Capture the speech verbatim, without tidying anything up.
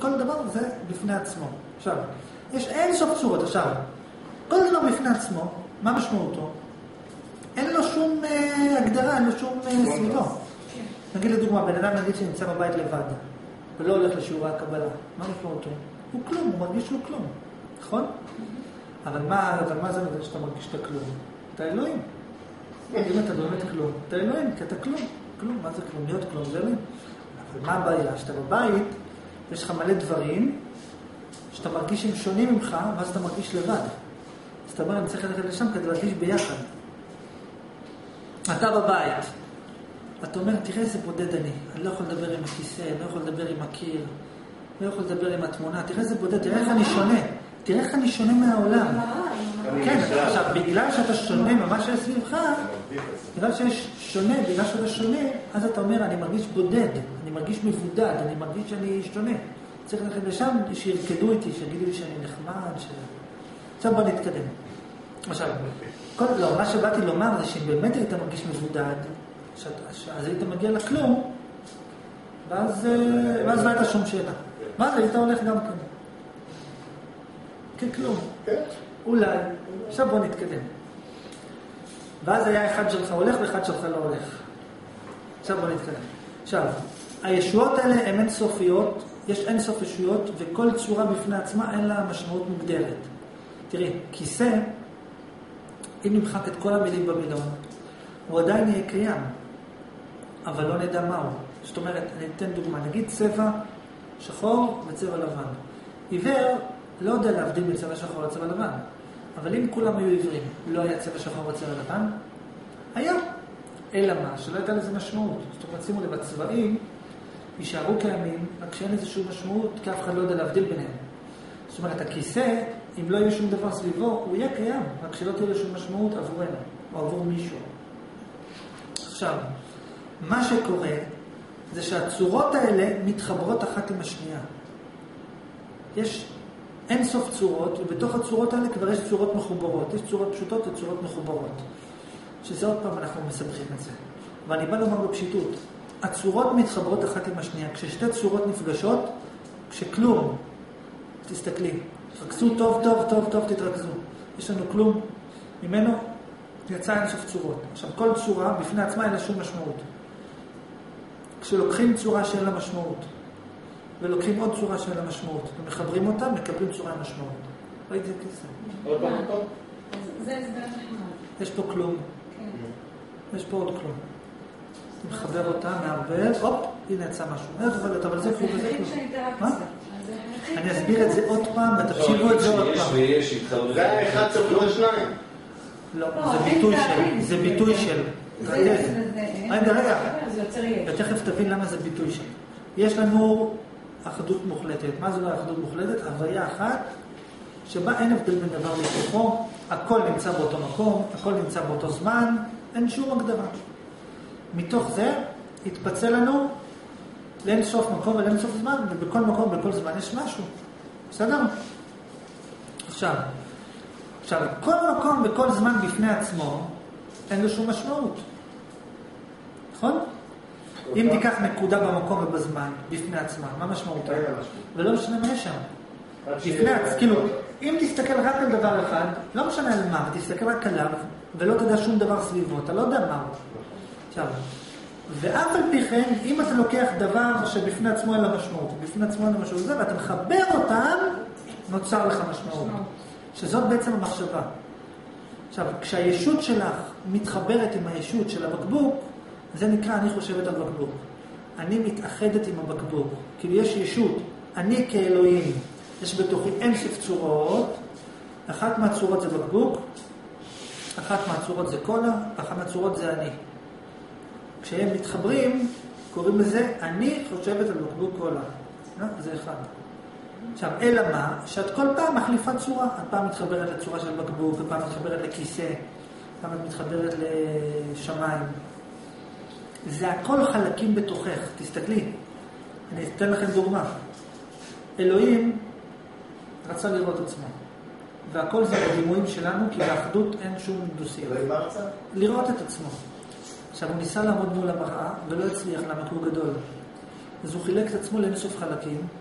כל דבר זה בפני עצמו. עכשיו, יש אין סוף צורות. עכשיו, כל דבר בפני עצמו, מה משמעותו? אין לו שום אה, הגדרה, אין לו שום אה, סביבו. נגיד לדוגמה, בן אדם נגיד שנמצא בבית לבד, ולא הולך לשיעורי הקבלה. מה משמעותו? הוא כלום, הוא מרגיש שהוא כלום. נכון? אבל מה, אבל מה זה מבין שאתה מרגיש שאתה כלום? אתה אלוהים. אם אתה באמת כלום, אתה אלוהים, כי אתה כלום. כלום, מה זה כלום? להיות כלום, זה אלוהים. אבל מה הבעיה? שאתה בבית, יש לך מלא דברים, שאתה מרגיש שהם שונים ממך, ואז אתה מרגיש לבד. אז אתה אומר, אני צריך ללכת לשם כדי להרגיש ביחד. אתה בבית. אתה אומר, תראה איזה בודד אני. אני לא יכול לדבר עם הכיסא, אני לא יכול לדבר עם הקיר, לא יכול לדבר עם התמונה. תראה איזה בודד, תראה איך אני שונה. תראה איך אני שונה מהעולם. כן, עכשיו, בגלל שאתה שונה ממה שיש סביבך, בגלל שיש שונה, בגלל שאתה שונה, אז אתה אומר, אני מרגיש בודד, אני מרגיש מבודד, אני מרגיש שאני שונה. צריך ללכת לשם, שירקדו איתי, שיגידו לי שאני נחמד, ש... עכשיו בוא נתקדם. עכשיו, כל, לא, מה שבאתי לומר זה שאם באמת היית מרגיש מבודד, שאת, אז היית מגיע לכלום, ואז, ואז לא הייתה שום שאלה. ואז היית הולך גם כן. ככלום. אולי. עכשיו בוא נתקדם. ואז היה אחד שלך הולך ואחד שלך לא הולך. עכשיו בוא נתקדם. עכשיו, הישועות האלה הן אינסופיות, יש אינסוף ישויות, וכל צורה בפני עצמה אין לה משמעות מוגדרת. תראי, כיסא, אם נמחק את כל המילים במילון, הוא עדיין יהיה קיים, אבל לא נדע מהו. זאת אומרת, אני אתן דוגמה, נגיד צבע שחור וצבע לבן. עיוור לא יודע להבדיל בין צבע שחור לצבע לבן, אבל אם כולם היו עיוורים, לא היה צבע שחור וצבע לבן, היה. אלא מה? שלא הייתה לזה משמעות. זאת אומרת, שימו לב, הצבעים יישארו קיימים, רק שאין איזושהי משמעות, כי אף אחד לא יודע להבדיל ביניהם. זאת אומרת, הכיסא, אם לא יהיה שום דבר סביבו, הוא יהיה קיים, רק שלא תהיה לו שום משמעות עבורנו, או עבור מישהו. עכשיו, מה שקורה, זה שהצורות האלה מתחברות אחת עם השנייה. יש אין סוף צורות, ובתוך הצורות האלה כבר יש צורות מחוברות. יש צורות פשוטות וצורות מחוברות. שזה עוד פעם אנחנו מסבכים את זה. ואני בא לומר בפשיטות, הצורות מתחברות אחת עם השנייה. כששתי צורות נפגשות, כשכלום, תסתכלי, תרכזו טוב, טוב, טוב, טוב, תתרכזו. יש לנו כלום, ממנו יצא אין סוף צורות. עכשיו, כל צורה בפני עצמה אין לה שום משמעות. כשלוקחים צורה שאין לה משמעות, ולוקחים עוד צורה שאין לה משמעות, ומחברים אותה, מקבלים צורה עם משמעות. ראיתי את זה. עוד פעם, עוד פעם. זה הסבר נחמד. יש פה כלום. יש פה עוד כלום. מחבר אותה, מערבב, הופ, הנה יצא משהו. אבל זה כלום וזה כלום. מה? אני אסביר את זה עוד פעם, ותקשיבו את זה עוד פעם. זה היה אחד צפור לשניים. לא, זה ביטוי של, זה ביטוי של. רגע, רגע. ותכף תבין למה זה ביטוי של. יש לנו אחדות מוחלטת. מה זה לא אחדות מוחלטת? הוויה אחת, שבה אין הבדל בין דבר להיפוכו, הכל נמצא באותו מקום, הכל נמצא באותו זמן, אין שום הגדרה. מתוך זה התפצל לנו לאין סוף מקום ולאין סוף זמן, ובכל מקום, בכל זמן יש משהו. בסדר? עכשיו, עכשיו, כל מקום בכל זמן בפני עצמו, אין לו שום משמעות. נכון? אם תיקח נקודה במקום ובזמן, בפני עצמה, מה משמעותה? ולא משנה מה יש שם. בפני עצמה, כאילו, אם תסתכל רק על דבר אחד, לא משנה על מה, תסתכל רק עליו, ולא תדע שום דבר סביבו, אתה לא יודע מה הוא. עכשיו, ואף על פי כן, אם אתה לוקח דבר שבפני עצמו אין לה משמעות, בפני עצמו אין לה משמעות זה, ואתה מחבר אותם, נוצר לך משמעות. שזאת בעצם המחשבה. עכשיו, כשהישות שלך מתחברת עם הישות של הבקבוק, זה נקרא אני חושבת על בקבוק. אני מתאחדת עם הבקבוק. כאילו יש ישות, אני כאלוהים, יש בתוכי אין סוף צורות, אחת מהצורות זה בקבוק, אחת מהצורות זה קולה, אחת מהצורות זה אני. כשהם מתחברים, קוראים לזה אני חושבת על בקבוק קולה. זה אחד. עכשיו, אלא מה? שאת כל פעם מחליפה צורה. את פעם מתחברת לצורה של בקבוק, פעם מתחברת לכיסא, פעם את מתחברת לשמיים. זה הכל חלקים בתוכך. תסתכלי. אני אתן לכם דוגמה. אלוהים רצה לראות עצמו. והכל זה בדימויים שלנו, כי באחדות אין שום דו-שיח. אלוהים רצה? לראות את עצמו. עכשיו, הוא ניסה לעמוד מול המראה, ולא הצליח, למה הוא גדול. אז הוא חילק את עצמו לאינסוף חלקים,